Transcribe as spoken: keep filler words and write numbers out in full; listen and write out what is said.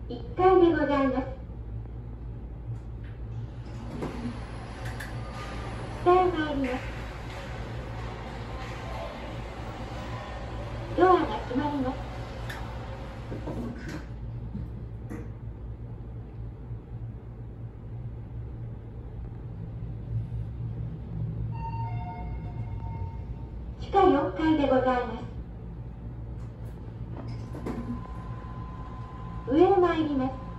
いっかいでございます。下へ参ります。ドアが閉まります。地下よんかいでございます。上へ参ります。